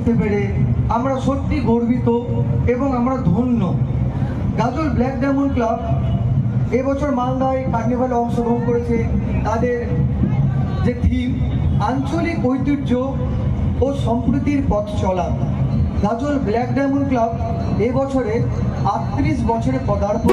করতে পেরে আমরা সত্যি গর্বিত এবং আমরা ধন্য। গাজল ব্ল্যাক ডায়মন্ড ক্লাব এবছর মালদায় কার্নিভালে অংশগ্রহণ করেছে। তাদের যে থিম আঞ্চলিক ঐতিহ্য ও সম্প্রীতির পথ চলা। গাজল ব্ল্যাক ডায়মন্ড ক্লাব এবছরে 38 বছরে পদার্পণ।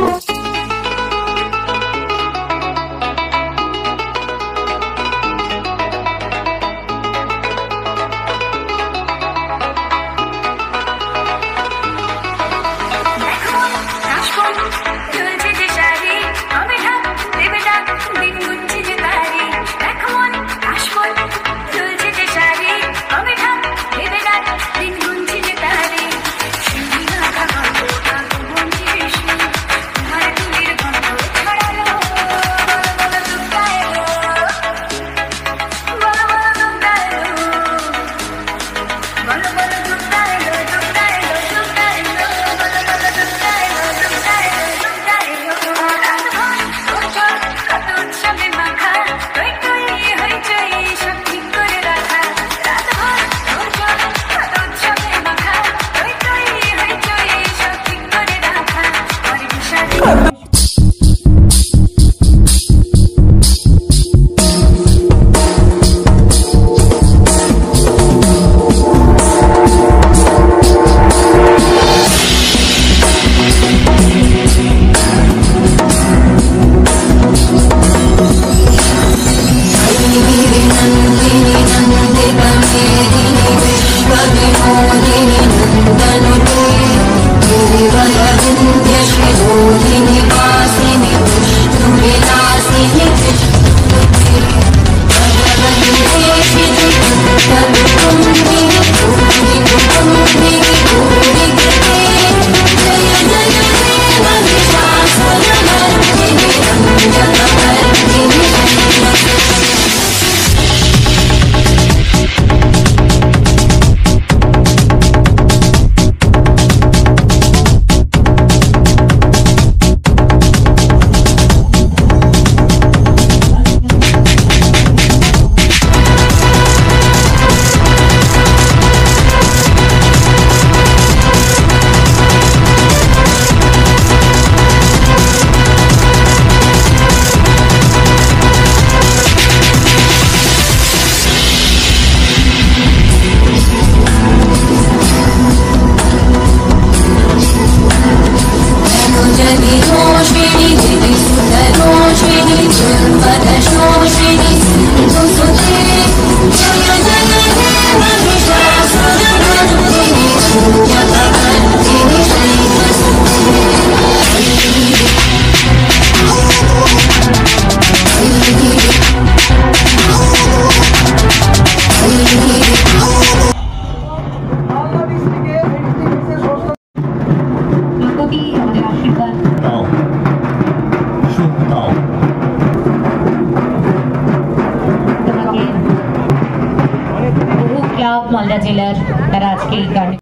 Malda জেলার তারা আজকে এই